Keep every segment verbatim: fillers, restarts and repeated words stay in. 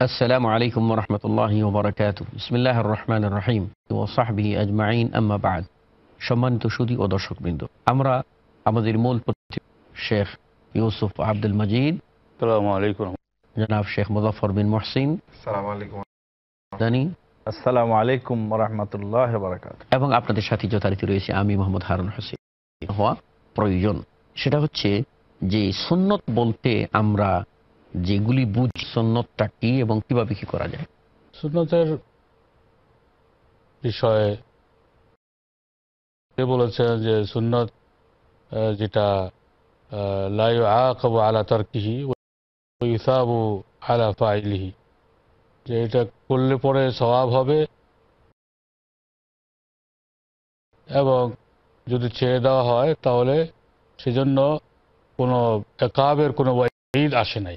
আসসালামু আলাইকুম ওয়া রাহমাতুল্লাহি ওয়া বারাকাতুহু। বিসমিল্লাহির রহমানির রহিম ওয়া সাহবিহি আজমাইন, আম্মা বা'দ। সম্মানিত সুধী ও দর্শকবৃন্দ, আমরা আমাদের মূল শেখ ইউসুফ আব্দুল মজিদ, আসসালামু আলাইকুম, জনাব শেখ মুজাফফর বিন মুহসিন, আসসালামু আলাইকুম দানি, আসসালামু আলাইকুম ওয়া রাহমাতুল্লাহি ওয়া বারাকাতুহু, এবং আপনাদের সাথে যথারীতি রয়েছে আমি মোহাম্মদ হারুন হোসেন। হওয়া প্রয়োজন সেটা হচ্ছে যে সুন্নত বলতে আমরা যেগুলি বুঝি, সুন্নতটা কি এবং কিভাবে কি করা যায়। সুন্নতের বিষয়ে কে বলেছেন যে সুন্নত যেটা লা ইউআকাবু আলা তারকিহি ওয়া ইউসাবু আলা ফাইলিহি, যে এটা করলে পরে সওয়াব হবে এবং যদি ছেড়ে দেওয়া হয় তাহলে সেজন্য কোনো ইকাবের কোনো ওয়াইদ আসে নাই।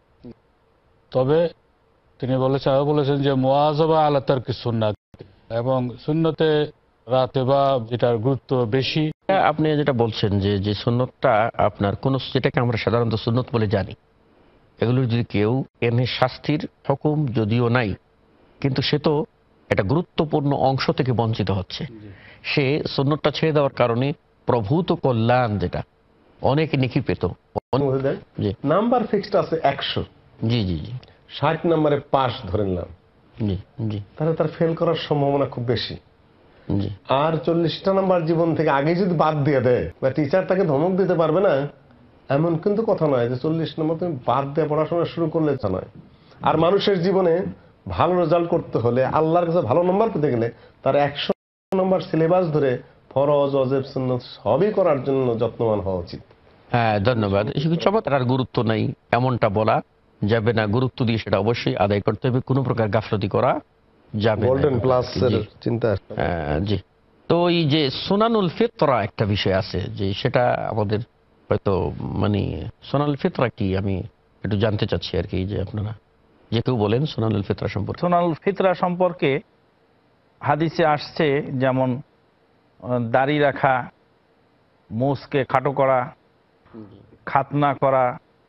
তবে তিনি বলেছেন বলেছেন যে মুআযাবা আলা তারকি সুন্নাত, এবং সুন্নতে রাতেবা যেটার গুরুত্ব বেশি। আপনি যেটা বলছেন যে যে সুন্নতটা আপনার কোন, যেটাকে আমরা সাধারণত সুন্নত বলে জানি, এগুলোর যদি কেউ এনে শাস্তির হুকুম যদিও নাই, কিন্তু সে তো একটা গুরুত্বপূর্ণ অংশ থেকে বঞ্চিত হচ্ছে। সে সুন্নতটা ছেড়ে দেওয়ার কারণে প্রভূত কল্যাণ, যেটা অনেক নেকি পেত। নাম্বার ফিক্সড আছে একশো, জি জি জি ষাট নম্বরে পাস ধরে নিলাম, জি জি তাহলে তার ফেল করার সম্ভাবনা খুব বেশি। জি আর চল্লিশটা নাম্বার জীবন থেকে আগে যদি বাদ দিয়ে দেয়, বা টিচার তাকে ধমক দিতে পারবে না এমন কিন্তু কথা নয় যে চল্লিশ নম্বর তুমি বাদ দিয়ে পড়াশোনা শুরু করলে তা নয়। আর মানুষের জীবনে ভালো রেজাল্ট করতে হলে, আল্লাহর কাছে ভালো নম্বর পেতে গেলে, তার একশো নম্বর সিলেবাস ধরে ফরজ, ওয়াজিব, সুন্নাত সবই করার জন্য যত্নবান হওয়া উচিত। হ্যাঁ, ধন্যবাদ। চমৎকার। আর গুরুত্ব নাই এমনটা বলা যাবে না, গুরুত্ব দিয়ে সেটা অবশ্যই আদায় করতে হবে, কোনো প্রকার গাফলতি করা যাবে না। গোল্ডেন প্লাসের চিন্তা। জি। তো এই যে সুনানুল ফিতরা একটা বিষয় আছে, যে সেটা আমাদের হয়তো মানে সুনানুল ফিতরা কি আমি একটু জানতে চাচ্ছি আর কি, যে আপনারা যে কেউ বলেন সুনানুল ফিতরা সম্পর্কে। সুনানুল ফিতরা সম্পর্কে হাদিসে আসছে, যেমন দাড়ি রাখা, মুছকে খাটো করা, খাতনা করা,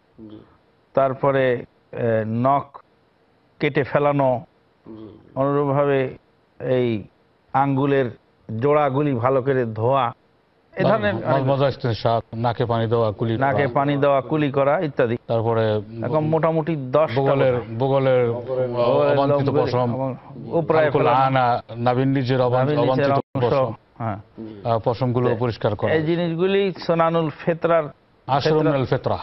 তারপরে নখ কেটে ফেলানো, অনুরূপভাবে এই আঙ্গুলের জোড়াগুলি ভালো করে ধোয়া, এ ধরনের নাকে পানি দেওয়া, কুলি নাকে পানি দেওয়া কুলি করা ইত্যাদি। তারপরে এখন মোটামুটি দশ বগলের বগলের অবাঞ্ছিত পশম, উপরে আনা নাভির নিচের অবাঞ্ছিত পশম, হ্যাঁ পশমগুলো পরিষ্কার করা, এই জিনিসগুলি সুনানুল ফিতরার আশরুল ফিতরা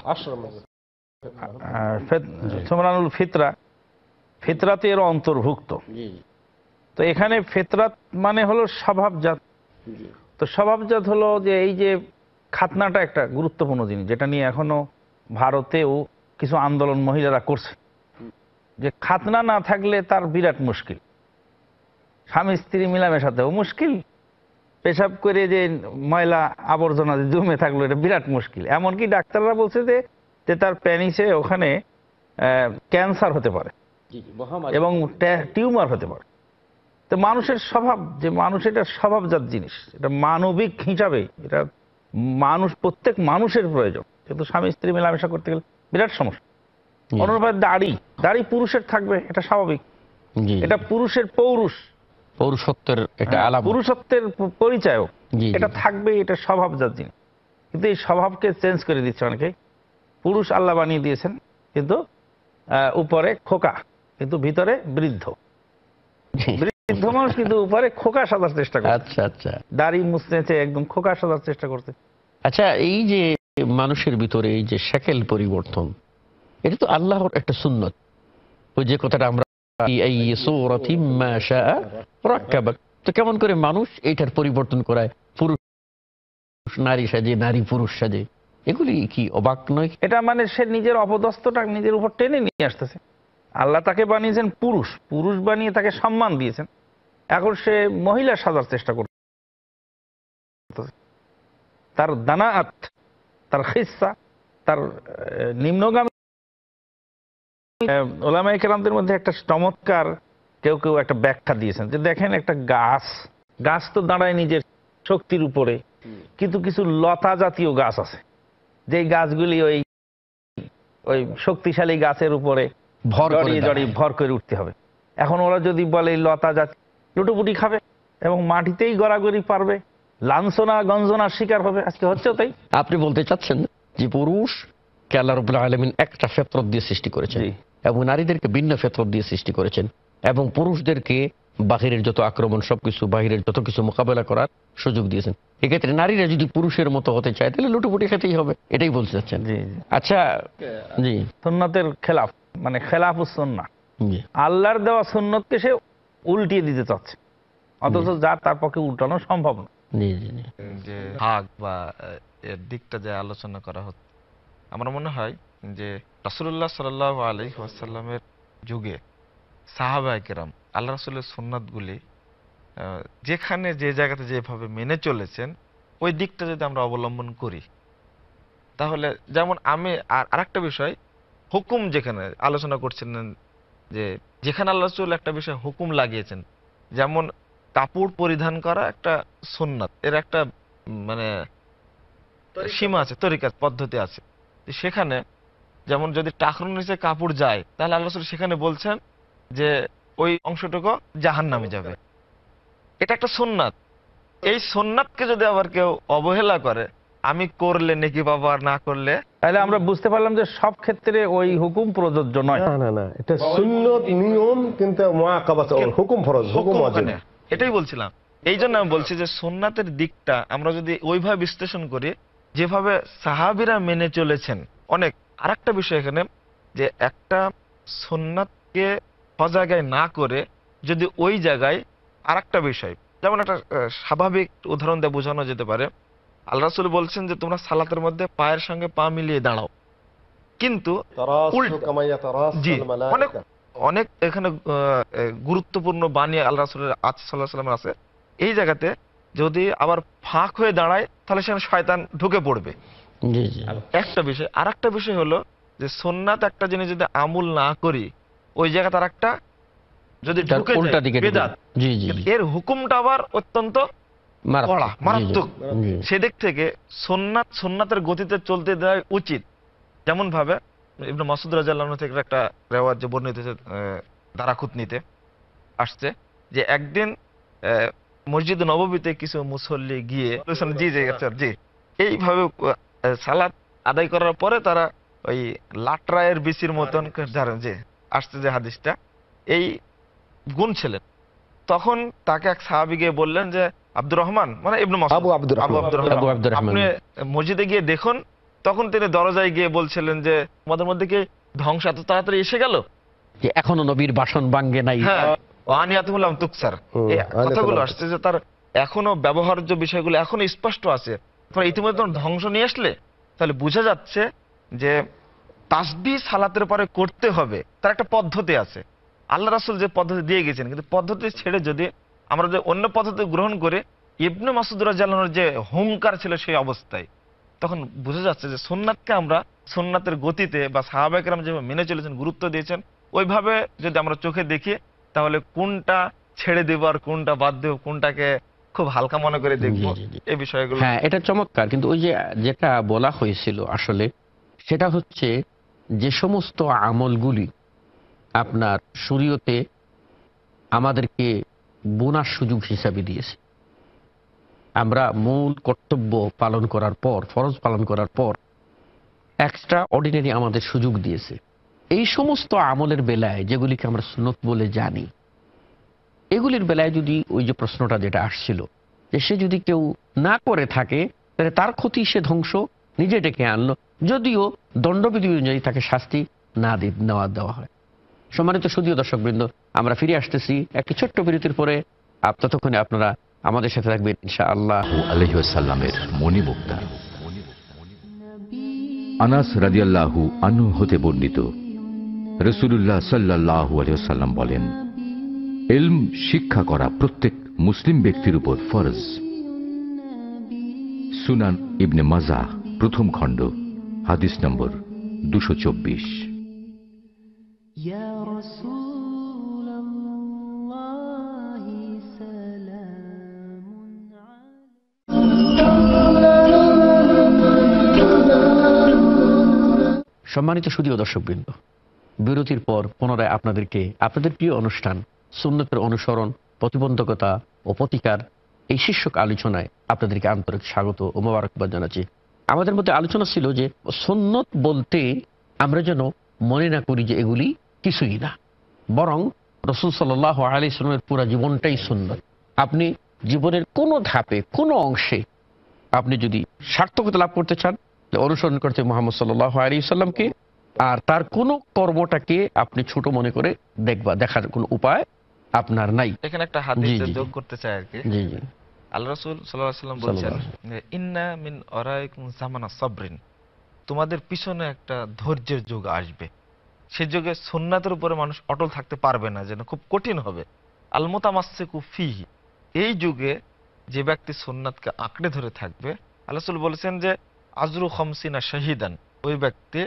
সুনানুল ফিতরা ফিতরাতে এর অন্তর্ভুক্ত। তো এখানে ফিতরাত মানে হলো স্বভাবজাত। তো স্বভাবজাত হলো যে এই যে খাতনাটা একটা গুরুত্বপূর্ণ জিনিস, যেটা নিয়ে এখনো ভারতেও কিছু আন্দোলন মহিলারা করছে, যে খাতনা না থাকলে তার বিরাট মুশকিল, স্বামী স্ত্রী মিলামেশাতেও মুশকিল, পেশাব করে যে ময়লা আবর্জনা জমে থাকলো এটা বিরাট মুশকিল। এমনকি ডাক্তাররা বলছে যে যে তার প্যানিসে ওখানে ক্যান্সার হতে পারে এবং টিউমার হতে পারে। তো মানুষের স্বভাব, যে মানুষ এটা স্বভাবজাত জিনিস, এটা মানবিক হিসাবে এটা মানুষ, প্রত্যেক মানুষের প্রয়োজন। কিন্তু স্বামী স্ত্রী মেলামেশা করতে গেলে বিরাট সমস্যা। অনুরূপভাবে দাড়ি দাড়ি পুরুষের থাকবে, এটা স্বাভাবিক, এটা পুরুষের পৌরুষ, পৌরুষত্বের একটা আলামত, পুরুষত্বের পরিচয়, এটা থাকবে, এটা স্বভাবজাত জিনিস। কিন্তু এই স্বভাবকে চেঞ্জ করে দিচ্ছে অনেকে। পুরুষ আল্লাহ বানিয়ে দিয়েছেন, কিন্তু উপরে খোকা, কিন্তু ভিতরে বৃদ্ধ। বৃদ্ধ মানুষ কিন্তু উপরে খোকা সাজার চেষ্টা করছে। আচ্ছা আচ্ছা, দাড়ি মুছতেছে, একদম খোকা সাজার চেষ্টা করছে। আচ্ছা, এই যে মানুষের ভিতরে এই যে শাকেল পরিবর্তন, এটা তো আল্লাহর একটা সুন্নত। ওই যে কথাটা আমরা তো কেমন করে মানুষ এইটার পরিবর্তন করায়, পুরুষ নারী সাজে, নারী পুরুষ সাজে, এগুলি কি অবাক নয়? এটা মানে সে নিজের অপদস্থটা নিজের উপর টেনে নিয়ে আসতেছে। আল্লাহ তাকে বানিয়েছেন পুরুষ, পুরুষ বানিয়ে তাকে সম্মান দিয়েছেন, এখন সে মহিলা সাজার চেষ্টা করছে। তার দানাআত, তার খিসা, তার নিম্নগামী। ওলামায়ে কেরামদের মধ্যে একটা চমৎকার কেউ কেউ একটা ব্যাখ্যা দিয়েছেন, যে দেখেন একটা গাছ, গাছ তো দাঁড়ায় নিজের শক্তির উপরে, কিন্তু কিছু লতা জাতীয় গাছ আছে, যে গাছগুলি ওই ওই শক্তিশালী গাছের উপরে ভর করে জড়িয়ে দাঁড়ায়। জড়িয়ে ভর করে উঠতে হবে। এখন ওরা যদি বলে এই লতা জাতি, লুটোপুটি খাবে এবং মাটিতেই গড়াগড়ি পারবে, লাঞ্ছনা গঞ্জনার শিকার হবে। আজকে হচ্ছে তাই। আপনি বলতে চাচ্ছেন যে পুরুষ কে আল্লাহ রাব্বুল আলামিন একটা ফিতরত দিয়ে সৃষ্টি করেছেন জি। এবং নারীদেরকে ভিন্ন ফিতরত দিয়ে সৃষ্টি করেছেন, এবং পুরুষদেরকে বাহিরের যত আক্রমণ সবকিছু বাহিরের যত কিছু মোকাবেলা করার সুযোগ দিয়েছেন। এক্ষেত্রে নারীরা যদি পুরুষের মতো হতে চায় তাহলে লুটোপুটি খেতেই হবে, এটাই বলতে চাচ্ছেন। জি জি। আচ্ছা, জি সুন্নতের খেলাফ, মানে খেলাফুস সুন্নাহ, জি আল্লাহর দেওয়া সুন্নতকে সে উল্টিয়ে দিতে চাচ্ছে, অথচ যা তার পক্ষে উল্টানো সম্ভব না। জি জি জি। যে ভাগ বা আহ, এর দিকটা যে আলোচনা করা হচ্ছে, আমার মনে হয় যে রাসূলুল্লাহ সাল্লাল্লাহু আলাইহি ওয়াসাল্লামের যুগে সাহাবায়ে কেরাম আল্লাহ রাসূলের সুন্নাতগুলি আহ, যেখানে যে জায়গাতে যেভাবে মেনে চলেছেন, ওই দিকটা যদি আমরা অবলম্বন করি, তাহলে যেমন আমি আর আরেকটা বিষয়, হুকুম যেখানে আলোচনা করছিলেন, যে যেখানে আল্লাহ রাসূল একটা বিষয় হুকুম লাগিয়েছেন, যেমন কাপড় পরিধান করা একটা সুন্নাত, এর একটা উম, মানে সীমা আছে, তরিকা পদ্ধতি আছে। তো সেখানে যেমন যদি টাকনুর নিচে কাপড় যায়, তাহলে আল্লাহ রাসূল সেখানে বলছেন যে ওই অংশটুকু জাহান্নামে যাবে। এটা একটা সুন্নাত। এই সুন্নাতকে যদি আবার কেউ অবহেলা করে, আমি করলে নেকি পাবো আর না করলে, তাহলে আমরা বুঝতে পারলাম যে সব ক্ষেত্রে ওই হুকুম প্রযোজ্য নয়। না না না, এটা সুন্নত নিয়ম, কিন্তু মুআকাবাত হুকুম ফরজ, হুকুম হুকুম ওয়াজিব। ওখানে। এটাই বলছিলাম। এই জন্য আমি বলছি যে সুন্নাতের দিকটা আমরা যদি ওইভাবে বিশ্লেষণ করি যেভাবে সাহাবীরা মেনে চলেছেন, অনেক। আরেকটা বিষয় এখানে, যে একটা সুন্নাতকে জায়গায় না করে যদি ওই জায়গায় আরেকটা বিষয়, যেমন একটা আহ, স্বাভাবিক উদাহরণ দিয়ে বোঝানো যেতে পারে, আল্লাহ রাসূল বলছেন যে তোমরা সালাতের মধ্যে পায়ের সঙ্গে পা মিলিয়ে দাঁড়াও, কিন্তু উল্টো। জি, অনেক অনেক এখানে আহ, আহ, গুরুত্বপূর্ণ বাণী আল্লাহ রাসূলের আছে, সাল্লাল্লাহু আলাইহি ওয়াসাল্লামের আছে। এই জায়গাতে যদি আবার ফাঁক হয়ে দাঁড়ায়, তাহলে সেখানে শয়তান ঢুকে পড়বে, জি জি একটা বিষয়। আর একটা বিষয় হলো যে সুন্নাত একটা জিনিস যদি আমল না করি, ওই জায়গাতে আর একটা যদি তার ঢুকে উল্টা যায়, দিকে বেদাত। জি জি কিন্তু জি। এর হুকুমটা আবার অত্যন্ত মারাত্মক। কড়া, জি, জি, মারাত্মক। জি। সেদিক থেকে সুন্নাত সুন্নাতের গতিতে চলতে দেওয়া উচিত। যেমন ভাবে ইবনে মাসউদ রাদিয়াল্লাহু আনহু থেকে একটা রিওয়ায়াত যে বর্ণিত হয়েছে, আহ, দারাকুতনিতে আসছে, যে একদিন আহ, মসজিদ নববীতে কিছু মুসল্লি গিয়ে বলেছেন, জি জি আচ্ছা জি, এইভাবে আহ, সালাত আদায় করার পরে তারা ওই লাটরায়ের বিচির মতন জানেন যে আসছে যে হাদিসটা, এই গুণ ছিলেন। তখন তাকে এক সাহাবী গিয়ে বললেন যে আব্দুর রহমান, মানে ইবনে মাসউদ, আবু আব্দুর আবু রহমান। আব্দুর আবু রহমান, আব্দুর রহমান। আপনি মসজিদে গিয়ে দেখুন। তখন তিনি দরজায় গিয়ে বলছিলেন যে আমাদের মধ্যে কি ধ্বংস এত তাড়াতাড়ি এসে গেল? যে এখনো নবীর বাসন ভাঙ্গে নাই। হ্যাঁ, আনিয়াতুহুল্লাম তুকসার, হুম, এই আনিয়াতুহুল্লাম কথাগুলো তুকসার। আসছে যে তার এখনো ব্যবহার্য বিষয়গুলো এখনো স্পষ্ট আছে। তোমরা ইতিমধ্যে তোমরা ধ্বংস নিয়ে আসলে, তাহলে বোঝা যাচ্ছে যে তাসবিহ সালাতের পরে করতে হবে, তার একটা পদ্ধতি আছে। আল্লাহ রাসূল যে পদ্ধতি দিয়ে গেছেন, কিন্তু পদ্ধতি ছেড়ে যদি আমরা যে অন্য পদ্ধতি গ্রহণ করে, ইবনে মাসউদ রাদিয়াল্লাহু আনহুর যে হুঙ্কার ছিল সেই অবস্থায়, তখন বোঝা যাচ্ছে যে সুন্নাতকে আমরা সুন্নাতের গতিতে বা সাহাবায়ে কেরাম যেভাবে মেনে চলেছেন, গুরুত্ব দিয়েছেন, ওইভাবে যদি আমরা চোখে দেখি, তাহলে কোনটা ছেড়ে দেব আর কোনটা বাদ দেব, কোনটাকে খুব হালকা মনে করে দেখবো, জি, জি, জি। এই বিষয়গুলো। হ্যাঁ, এটা চমৎকার। কিন্তু ওই যে যেটা বলা হয়েছিল আসলে সেটা হচ্ছে যে সমস্ত আমলগুলি আপনার শরীয়তে আমাদেরকে বোনার সুযোগ হিসাবে দিয়েছে। আমরা মূল কর্তব্য পালন করার পর, ফরজ পালন করার পর এক্সট্রা অর্ডিনারি আমাদের সুযোগ দিয়েছে। এই সমস্ত আমলের বেলায় যেগুলিকে আমরা সুন্নত বলে জানি, এগুলির বেলায় যদি ওই যে প্রশ্নটা যেটা আসছিল, যে সে যদি কেউ না করে থাকে তাহলে তার ক্ষতি, সে ধ্বংস নিজে ডেকে আনলো, যদিও দণ্ডবিধি অনুযায়ী তাকে শাস্তি না দি নেওয়া দেওয়া হয়। সম্মানিত সুধীয় দর্শকবৃন্দ, আমরা ফিরে আসতেছি একটি ছোট্ট বিরতির পরে। আপ ততক্ষণে আপনারা আমাদের সাথে থাকবেন ইনশাআল্লাহ। আলাইহি ওয়াসাল্লামের মণিমুক্তা। আনাস রাদিয়াল্লাহু আনহু হতে বর্ণিত, রাসূলুল্লাহ সাল্লাল্লাহু আলাইহি ওয়াসাল্লাম বলেন, ইলম শিক্ষা করা প্রত্যেক মুসলিম ব্যক্তির উপর ফরজ। সুনান ইবনে মাজাহ প্রথম খণ্ড, হাদিস নম্বর দুশো চব্বিশ। সম্মানিত সুধীয় দর্শকবৃন্দ, বিরতির পর পুনরায় আপনাদেরকে আপনাদের প্রিয় অনুষ্ঠান সুন্নতের অনুসরণ, প্রতিবন্ধকতা ও প্রতিকার এই শীর্ষক আলোচনায় আপনাদেরকে আন্তরিক স্বাগত ও মোবারকবাদ জানাচ্ছি। আমাদের মধ্যে আলোচনা ছিল যে সুন্নত বলতে আমরা যেন মনে না করি যে এগুলি কিছুই না, বরং রাসূল সাল্লাল্লাহু আলাইহি ওয়াসাল্লামের পুরো জীবনটাই সুন্নত। আপনি জীবনের কোনো ধাপে কোনো অংশে আপনি যদি সার্থকতা লাভ করতে চান, অনুসরণ করতে মুহাম্মদ সাল্লাল্লাহু আলাইহি ওয়াসাল্লামকে, আর তার কোনো কর্মটাকে আপনি ছোট মনে করে দেখবা দেখার কোনো উপায় আপনার নাই। এখানে একটা হাদিস জি, জি, যোগ করতে চাই আর কি। জি জি আল্লাহ রাসূল সাল্লাল্লাহু আলাইহি ওয়াসাল্লাম বলেছেন যে ইন্না মিন ওরাইকুম জামানা সাবরিন, তোমাদের পিছনে একটা ধৈর্যের যুগ আসবে। সেই যুগে সুন্নাতের উপরে মানুষ অটল থাকতে পারবে না, যেন খুব কঠিন হবে। আল মুতামাসসিকু ফিহি, এই যুগে যে ব্যক্তি সুন্নাতকে আঁকড়ে ধরে থাকবে, আল্লাহ রাসূল বলেছেন যে আজরু খামসিনা শাহিদান, ওই ব্যক্তি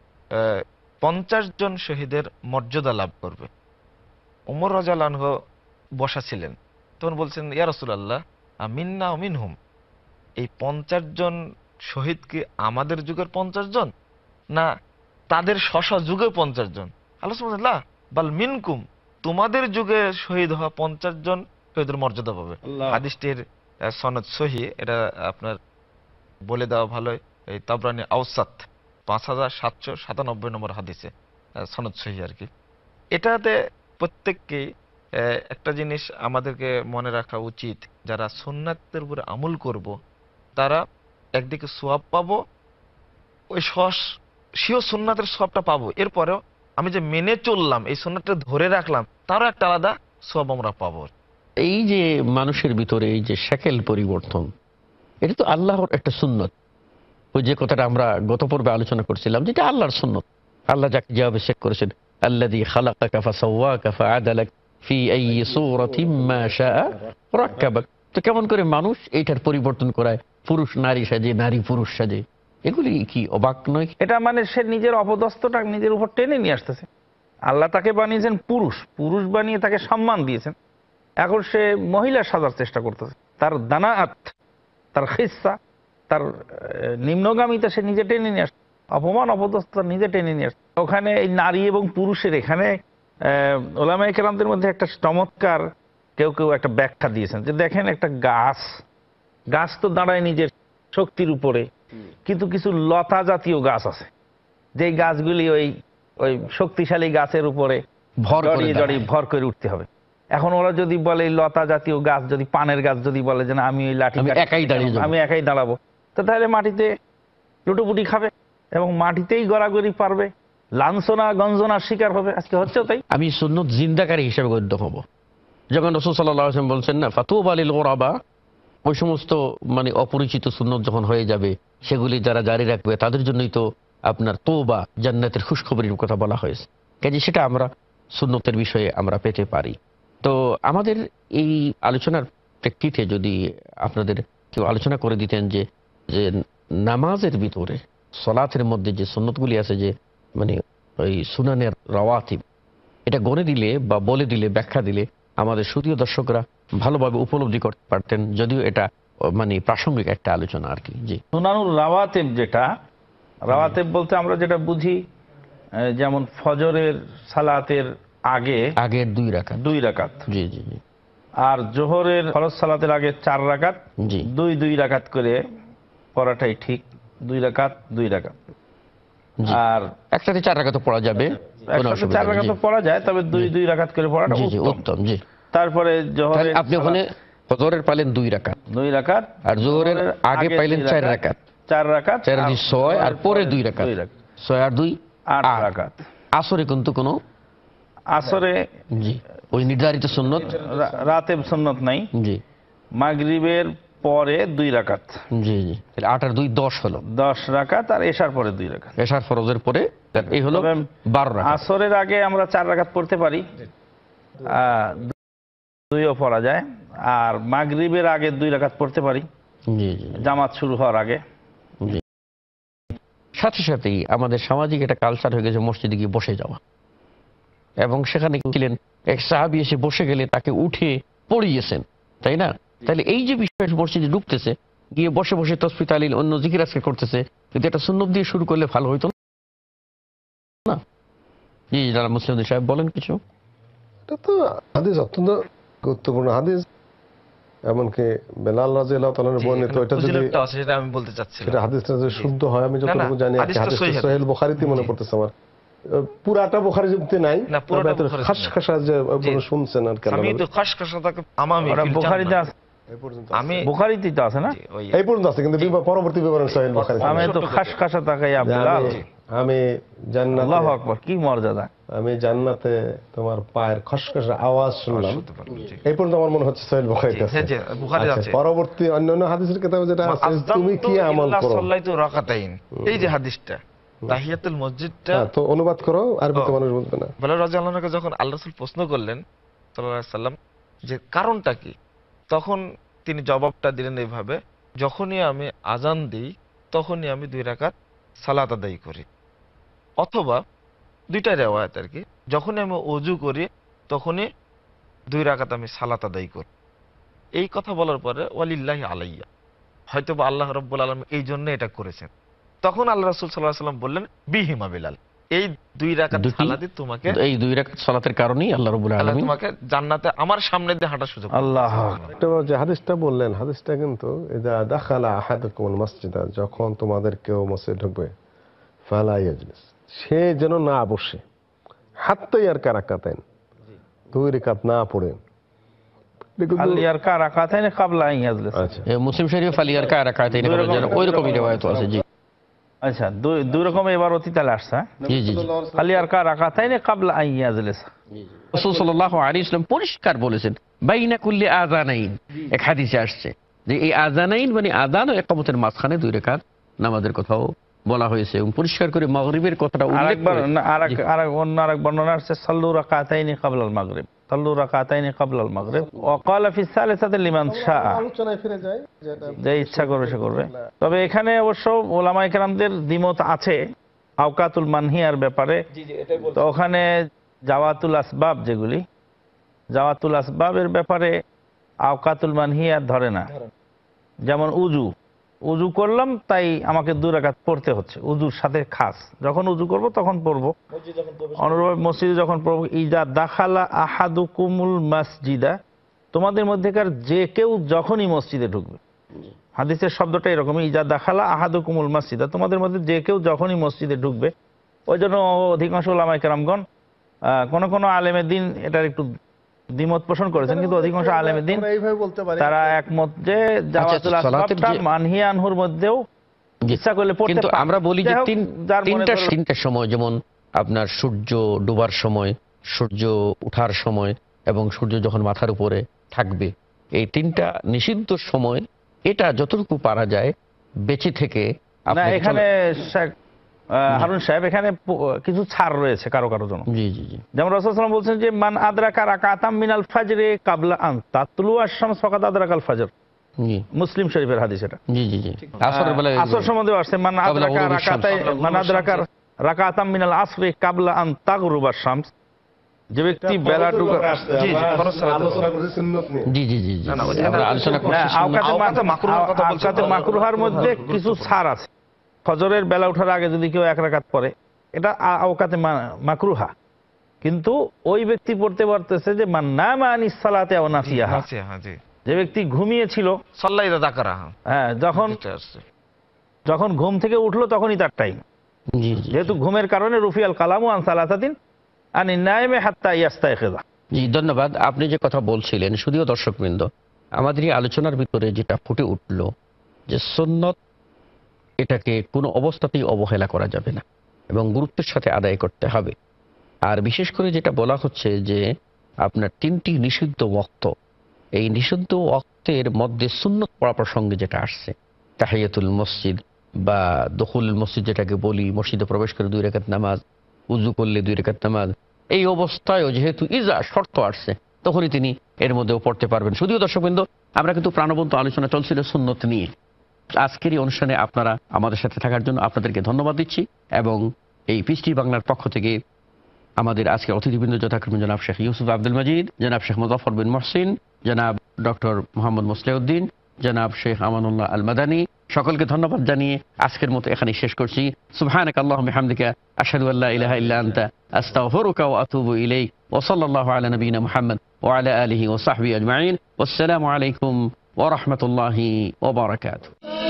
পঞ্চাশ জন শহীদের মর্যাদা লাভ করবে। ওমর রাদিয়াল্লাহু আনহু বসা ছিলেন, তখন বলছেন ইয়া রাসূলুল্লাহ মিন্না ওয়া মিনহুম, এই পঞ্চাশ জন শহীদ কি আমাদের যুগের পঞ্চাশ জন, না তাদের স্ব যুগে পঞ্চাশ জন? আল্লাহ সুবহানাহু ওয়া তাআলা বাল মিনকুম, তোমাদের যুগে শহীদ হওয়া পঞ্চাশ জন শহীদের মর্যাদা পাবে। হাদিসটির সনদ সহিহ, এটা আপনার বলে দেওয়া ভালো, এই তাবরানী আওসাত পাঁচ হাজার সাতশো সাতানব্বই নম্বর হাদিসে সনদ সহিহ আর কি। এটাতে প্রত্যেককেই একটা জিনিস আমাদেরকে মনে রাখা উচিত, যারা সুন্নাতের উপরে আমল করব তারা একদিকে সওয়াব পাবো, ওই স্বীয় সুন্নাতের সওয়াবটা পাবো, এরপরেও আমি যে মেনে চললাম, এই সুন্নাতটা ধরে রাখলাম, তারও একটা আলাদা সওয়াব আমরা পাবো। এই যে মানুষের ভিতরে এই যে শাকেল পরিবর্তন, এটা তো আল্লাহর একটা সুন্নত। ওই যে কথাটা আমরা গত পর্বে আলোচনা করছিলাম, যেটা আল্লাহর সুন্নত। আল্লাহ যাকে যেভাবে শেখ করেছেন, আল্লাযী খালাকাকা ফাসাওয়াকা ফাআদালাক ফি আইয়ি সূরাতিন মা শাআ রাক্কাবাক। তো কেমন করে মানুষ এইটার পরিবর্তন করায়, পুরুষ নারী সাজে, নারী পুরুষ সাজে, এগুলি কি অবাক নয়? এটা মানে সে নিজের অপদস্থটা নিজের উপর টেনে নিয়ে আসতেছে। আল্লাহ তাকে বানিয়েছেন পুরুষ, পুরুষ বানিয়ে তাকে সম্মান দিয়েছেন, এখন সে মহিলা সাজার চেষ্টা করতেছে। তার দানাআত, তার খিসা, তার নিম্নগামিতা সে নিজে টেনে নিয়ে আসছে, অপমান অপদস্থতা নিজে টেনে নিয়ে আসছে। ওখানে এই নারী এবং পুরুষের এখানে ওলামায়ে কেরামদের মধ্যে একটা চমৎকার কেউ কেউ একটা ব্যাখ্যা দিয়েছেন যে দেখেন, একটা গাছ গাছ তো দাঁড়ায় নিজের শক্তির উপরে, কিন্তু কিছু লতা জাতীয় গাছ আছে, যে গাছগুলি ওই ওই শক্তিশালী গাছের উপরে ভর জড়িয়ে জড়িয়ে ভর করে উঠতে হবে। এখন ওরা যদি বলে লতা জাতীয় গাছ, যদি পানের গাছ যদি বলে যে না আমি ওই লাঠি একাই দাঁড়িয়ে আমি একাই দাঁড়াবো, তো তাহলে মাটিতে লুটোপুটি খাবে এবং মাটিতেই গড়াগড়ি পারবে, লাঞ্ছনা গঞ্জনার শিকার হবে। আজকে হচ্ছে তাই। আমি সুন্নত জিন্দাকারী হিসেবে গণ্য হব। যখন রাসূল সাল্লাল্লাহু আলাইহি ওয়াসাল্লাম বলছেন না, ফাতুবা লিল গুরাবা, ওই সমস্ত মানে অপরিচিত সুন্নত যখন হয়ে যাবে, সেগুলি যারা জারি রাখবে তাদের জন্যই তো আপনার তওবা, জান্নাতের খুশখবরির কথা বলা হয়েছে। কাজে সেটা আমরা সুন্নতের বিষয়ে আমরা পেতে পারি। তো আমাদের এই আলোচনার প্রেক্ষিতে যদি আপনাদের কেউ আলোচনা করে দিতেন যে যে নামাজের ভিতরে সলাতের মধ্যে যে সুন্নতগুলি আছে, যে মানে ওই সুনানের রাওয়াতিব, এটা গণে দিলে বা বলে দিলে, ব্যাখ্যা দিলে আমাদের সুদীয় দর্শকরা ভালোভাবে উপলব্ধি করতে পারতেন, যদিও এটা মানে প্রাসঙ্গিক একটা আলোচনা আর কি। জি, সুনানুর রাওয়াতিব, যেটা রাওয়াতিব বলতে আমরা যেটা বুঝি, যেমন ফজরের সালাতের আগে আগের দুই রাকাত দুই রাকাত, জি জি জি, আর জোহরের ফরজ সালাতের আগে চার রাকাত, জি, দুই দুই রাকাত করে পড়াটাই ঠিক। দুই রাকাত দুই রাকাত, আর একসাথে চার রাকাত পড়া যাবে, একসাথে চার রাকাত পড়া যায়, তবে দুই দুই রাকাত করে পড়াটা উত্তম। জি, তারপরে জোহরের আপনি ওখানে ফজরের পাইলেন দুই রাকাত, দুই রাকাত, আর জোহরের আগে পাইলেন চার রাকাত, চার রাকাত, চার দুই ছয়, আর পরে দুই রাকাত, ছয় আর দুই আট রাকাত। আসরে কিন্তু কোনো আসরে জি ওই নির্ধারিত সুন্নত রাতেব সুন্নত নাই। জি, মাগরিবের পরে দুই রাকাত, জি জি, আট আর দুই দশ হলো, দশ রাকাত, আর এশার পরে দুই রাকাত, এশার ফরজের পরে এই হলো বারো রাকাত। আসরের আগে আমরা চার রাকাত পড়তে পারি, দুইও পড়া যায়, আর মাগরিবের আগে দুই রাকাত পড়তে পারি, জি জি, জামাত শুরু হওয়ার আগে। জি, সাথে সাথেই আমাদের সামাজিক একটা কালচার হয়ে গেছে মসজিদে গিয়ে বসে যাওয়া, এবং সেখানে ছিলেন এক সাহাবী এসে বসে গেলে তাকে উঠে পড়িয়েছেন, তাই না? তাহলে এই যে বিষয় মসজিদে ঢুকতেছে, গিয়ে বসে বসে তাসবিহ তাহলিল অন্য জিকির আজকার করতেছে, কিন্তু এটা সুন্নত দিয়ে শুরু করলে ভালো হইতো না? জি যারা মুসলিম সাহেব বলেন কিছু। এটা তো হাদিস অত্যন্ত গুরুত্বপূর্ণ হাদিস, এমনকি বেলাল রাদিয়াল্লাহু তাআলার বর্ণিত, এটা যদি ফজিলতটা আছে সেটা আমি বলতে চাচ্ছিলাম। সেটা হাদিসটা যদি শুদ্ধ হয়, আমি না, যতটুকু না, জানি হাদিসটা হাদিসটা সহিহ হাদিস। সহিহ বুখারীতে মনে জি। পড়তেছে আমার, পুরাটা বুখারীতে নাই, না, পুরোটা তবে এত বুখারীতে খাসখাসা যে আপনারা শুনছেন আর কেন আমি তো খাসখাসাতাকে আমামি ওরা ফিল বুখারীতে জান্নাহ। আছে, এই পর্যন্ত আমি বুখারীতেই তো আছে না? জি, ওই এই পর্যন্ত আছে, কিন্তু বিবা- পরবর্তী বিবরণ সহিহ বুখারীতে আমি নাই। তো খাস খাসা তাকাই যে আব্দুল্লাহ। আমি আমি জান্নাতে আল্লাহু আকবার, কি মর্যাদা! আমি জান্নাতে তোমার পায়ের খসখসে আওয়াজ শুনলাম, শুনতে পারলাম, জি। এই পর্যন্ত আমার মনে হচ্ছে সহিহ বুখারীতে জি, আছে। জি, বুখারীতে আচ্ছা, আছে। পরবর্তী অন্যান্য হাদিসের কিতাবে যেটা আছে, তুমি কি আমল আযযানতু করো, ইল্লা সাল্লাইতু রাকাতাইন, এই যে হাদিসটা তাহিয়াতুল মসজিদটা, হ্যাঁ, তো অনুবাদ করো, আরবিতে ও। মানুষ বুঝবে না। বেলাল রাদিয়াল্লাহু আনহুকে যখন আল্লাহ রাসূল প্রশ্ন করলেন সাল্লাল্লাহু আলাইহি সাল্লাম যে কারণটা কি, তখন তিনি জবাবটা দিলেন এইভাবে, যখনই আমি আজান দিই তখনই আমি দুই রাকাত সালাত আদায় করি, অথবা দুইটা রিওয়ায়াত আর কি, যখনই আমি ওযু করি তখনই দুই রাকাত আমি সালাত আদায় করি। এই কথা বলার পরে ওয়ালিল্লাহি আলাইয়া, হয়তো বা আল্লাহ রাব্বুল আলামিন এই জন্য এটা করেছেন। তখন আল্লাহ রাসূল সাল্লাল্লাহু আলাইহি সাল্লাম বললেন বিহিমা বিলাল, এই দুই রাকাত দুটি- সালাতই তোমাকে, এই দুই রাকাত সালাতের কারণেই আল্লাহ রাব্বুল আল্লাহ আলামিন তোমাকে জান্নাতে আমার সামনে দিয়ে হাঁটার সুযোগ করে আল্লাহ দিয়েছেন। একটা যে হাদিসটা বললেন, হাদিসটা কিন্তু ইদা দাখালা আহাদুকুমুল মাসজিদা, যখন তোমাদের কেউ মসজিদে ঢুকবে, ফালা ইয়াজলিস, সে যেন না বসে, হাত্তা ইয়ারকা রাকাতাইন, দুই রাকাত না পড়ে। দেখুন তো- আলিয়ার কা রাকাতাইন ক্বাবলা আন ইয়াজলিস। আচ্ছা, এ মুসলিম শরীফে ফালিয়ার কা রাকাতাইন দুই রকম- ওই রকমই রিওয়ায়াত আছে। জি আচ্ছা, দুই দুই রকম এবার অতি তালে আসছে। হ্যাঁ? জি জি জি। আলিয়ার কা রাকাতাইন ক্বাবলা আন ইয়াজলিস। রাসূল সাল্লাল্লাহু আলাইহি ওয়াসাল্লাম পরিষ্কার বলেছেন, বাইনা কুল্লি আযানাইন, এক হাদিসে আসছে যে এই আযানাইন মানে আযান ও ইকামতের মাঝখানে দুই রাকাত নামাজের কথাও বলা হয়েছে, এবং পরিষ্কার করে মাগরিবের কথাটা উল্লেখ আরেকবার করে। না, আরেক আরেক অন্য আরেক বর্ণনা আসছে সাল্লু রাকাতাইন ক্বাবলাল মাগরিব, সাল্লু রাকাতাইন ক্বাবলাল মাগরিব ওয়া ক্বালা ফি সালিসাতি লিমান শাআ, আলোচনায় ফিরে যায়, যেটা যে ইচ্ছা করবে সে করবে। তবে এখানে অবশ্য ওলামায়ে কেরামদের দ্বিমত আছে আওকাতুল মানহিয়ার ব্যাপারে। তো ওখানে জাওয়াতুল আসবাব, যেগুলি জাওয়াতুল আসবাবের ব্যাপারে আওকাতুল মানহিয়ার ধরে না। যেমন উজু, উজু করলাম তাই আমাকে দু রাকাত পড়তে হচ্ছে, উজুর সাথে খাস, যখন উজু করব তখন পড়বো। অনুরূপ মসজিদে যখন পড়বো, ইজা দাখালা আহাদুকুমুল মাসজিদা, তোমাদের মধ্যেকার যে কেউ যখনই মসজিদে ঢুকবে, হাদিসের শব্দটা এরকমই, ইজা দাখালা আহাদুকুমুল মাসজিদা, তোমাদের মধ্যে যে কেউ যখনই মসজিদে ঢুকবে। ওই জন্য অধিকাংশ ওলামায়ে কেরামগণ, আহ, কোন কোন আলেমে দিন এটার একটু দ্বিমত পোষণ করেছেন, কিন্তু অধিকাংশ আলেমে দিন আমরা এইভাবে বলতে পারি, তারা একমত যে জাওয়াতুল সালাতের আসবাবটা যে- মানহিয়া আনহুর মধ্যেও জি। ইচ্ছা করলে পড়তে কিন্তু পারে। আমরা বলি যে যাই হোক, তিন যার মনে তিনটা করলো- তিনটার সময়, যেমন আপনার সূর্য ডোবার সময়, সূর্য ওঠার সময়, এবং সূর্য যখন মাথার উপরে থাকবে, এই তিনটা নিষিদ্ধ সময়, এটা যতটুকু পারা যায় বেঁচে থেকে না, আপনাকে এখানে চলে- শেখ, আহ, হারুন সাহেব, এখানে প- কিছু ছাড় রয়েছে কারো কারো জন্য। জি জি জি যেমন রাসূল সাল্লাল্লাহু আলাইহি ওয়াসাল্লাম বলছেন যে মান আদরাকা রাকাতাম মিনাল ফাজরে কাবলা আন তাতলু আশ-শামস ফাকাদ আদরাকাল ফাজর, জি মুসলিম শরীফের হাদিস এটা। জি জি জি আসরের বেলায় আসর সম্বন্ধে আসছে মান কাবলা আদরাকা গুরুবিশ রাকাতাই শামস। মান আদরাকা রাকাতাম মিনাল আসরি কাবলা আন তাগরুবা শামস, যে ব্যক্তি বেলাটুকু জি, জি, ফরজ সালাত। আলোচনা করেছি সুন্নত নিয়ে। জি জি জি জি না, না, ওই যে আমরা এটা- আলোচনা না, করছি সুন্নাত। আওকাতে আওকাতে মা- মাকরুহার কথা বলছেন। আওকাতে মাকরুহার মধ্যে কিছু ছাড় আছে। ফজরের বেলা ওঠার আগে যদি কেউ এক রাকাত পড়ে, এটা আ- আওকাতে মা- মাকরুহা, কিন্তু ওই ব্যক্তি পড়তে পারতেছে যে মান নামা আনিস সালাতে আও নাসিয়াহা, আছে, হ্যাঁ, জি। যে ব্যক্তি ঘুমিয়েছিল, সাল্লাই দা দাকারা, হ্যাঁ, হ্যাঁ, যখন এটা আসছে। যখন ঘুম থেকে উঠলো তখনই তার টাইম, জি জি যেহেতু ঘুমের কারণে রুফিয়াল কালামু আন সালাসাতিন আনি নাইমে হাত্তা ইয়াস্তাইখিযা। জি ধন্যবাদ। আপনি যে কথা বলছিলেন, শুধুও দর্শকবৃন্দ, আমাদের এই আলোচনার ভিতরে যেটা ফুটে উঠল যে সুন্নত, এটাকে কোনো অবস্থাতেই অবহেলা করা যাবে না এবং গুরুত্বের সাথে আদায় করতে হবে। আর বিশেষ করে যেটা বলা হচ্ছে যে আপনার তিনটি নিষিদ্ধ ওয়াক্ত, এই নিষিদ্ধ ওয়াক্তের মধ্যে সুন্নত পড়া প্রসঙ্গে যেটা আসছে, তাহিয়াতুল মসজিদ বা দখুল মসজিদ যেটাকে বলি, মসজিদে প্রবেশ করে দুই রাকাত নামাজ, উযু করলে দুই রাকাত নামাজ, এই অবস্থায়ও যেহেতু ইজা শর্ত আসছে, তখনই তিনি এর মধ্যেও পড়তে পারবেন। শুধুও দর্শকবৃন্দ, আমরা কিন্তু প্রাণবন্ত আলোচনা চলছিল সুন্নত নিয়ে। আজকের এই অনুষ্ঠানে আপনারা আমাদের সাথে থাকার জন্য আপনাদেরকে ধন্যবাদ দিচ্ছি, এবং এই পিস টিভি বাংলার পক্ষ থেকে আমাদের আজকের অতিথিবৃন্দ যথাক্রমে জনাব শেখ ইউসুফ আব্দুল মজিদ, জনাব শেখ মুজাফফর বিন মুহসিন, জনাব ডক্টর মোহাম্মদ মুসলিউদ্দিন, জনাব শেখ আমানুল্লাহ আল মাদানী, সকলকে ধন্যবাদ জানিয়ে আজকের মতো এখানে শেষ করছি। সুবহানাক আল্লাহুম্মা বিহামদিকা আশহাদু আল্লা ইলাহা ইল্লা আনতা আস্তাগফিরুকা ওয়া আতুবু ইলাইক ওয়া সাল্লাল্লাহু আলা নবিয়িনা মুহাম্মদ ওয়া আলা আলিহি ওয়া সাহবিহি আজমাইন। ওয়াসসালামু আলাইকুম ওয়া রাহমাতুল্লাহি ওয়া বারাকাতুহু।